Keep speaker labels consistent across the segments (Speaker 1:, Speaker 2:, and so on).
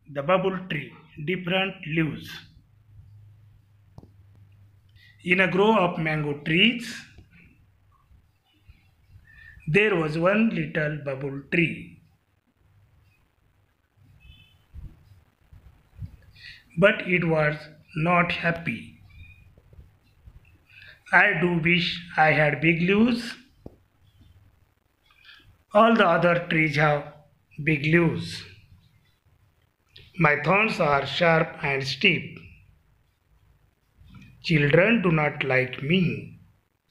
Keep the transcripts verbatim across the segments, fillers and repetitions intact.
Speaker 1: The bubble tree, different leaves. In a grove of mango trees, there was one little bubble tree. But it was not happy. I do wish I had big leaves. All the other trees have big leaves. My thorns are sharp and steep. Children do not like me.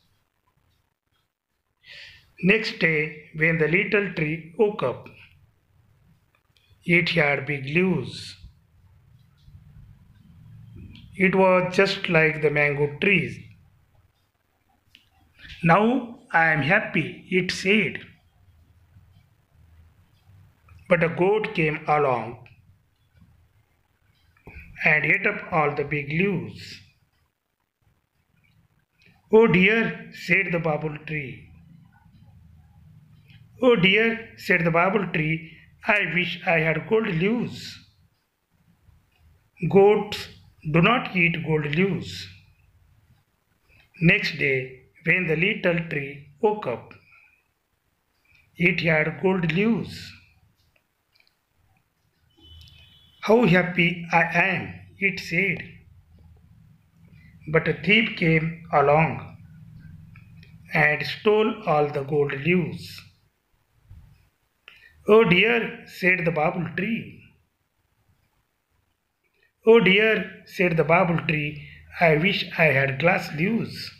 Speaker 1: Next day, when the little tree woke up, it had big leaves. It was just like the mango trees. Now I am happy, it said. But a goat came along and ate up all the big leaves. Oh dear, said the bubble tree. Oh dear, said the bubble tree, I wish I had gold leaves. Goats do not eat gold leaves. Next day, when the little tree woke up, it had gold leaves. How happy I am, it said. But a thief came along and stole all the gold leaves. Oh dear, said the bubble tree. Oh dear, said the bubble tree, I wish I had glass leaves.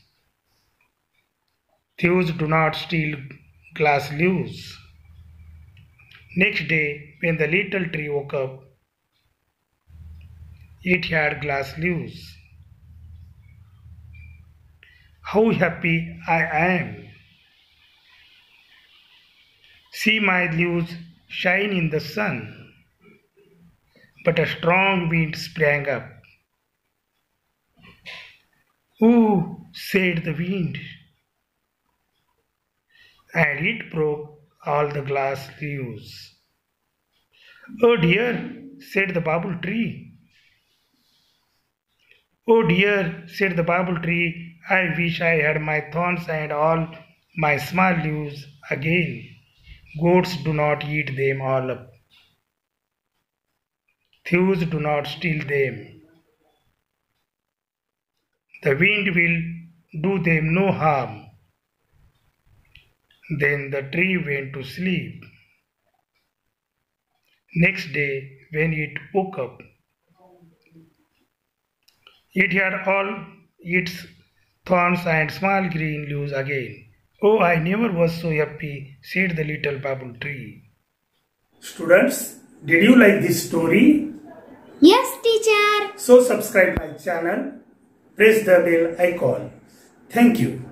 Speaker 1: Thieves do not steal glass leaves. Next day, when the little tree woke up, it had glass leaves. How happy I am! See my leaves shine in the sun. But a strong wind sprang up. Ooh, said the wind, and it broke all the glass leaves. Oh dear, said the bubble tree. Oh dear, said the bubble tree, I wish I had my thorns and all my small leaves again. Goats do not eat them all up. Thieves do not steal them. The wind will do them no harm. Then the tree went to sleep. Next day, when it woke up, it had all its thorns and small green leaves again. Oh, I never was so happy, said the little bubble tree. Students, did you like this story?
Speaker 2: Yes, teacher.
Speaker 1: So subscribe my channel, press the bell icon. Thank you.